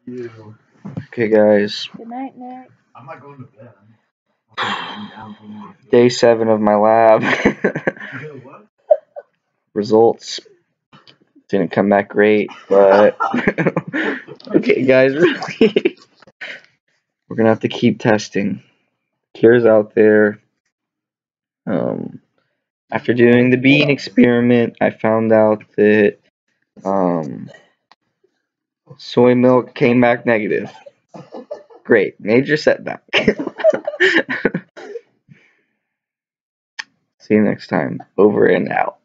You. Okay, guys. Good night, Nick. I'm not going to bed. Day 7 of my lab. What? Results didn't come back great, but okay, guys. Really, we're gonna have to keep testing. Cure's out there. After doing the bean experiment, I found out that soy milk came back negative. Great, major setback. See you next time. Over and out.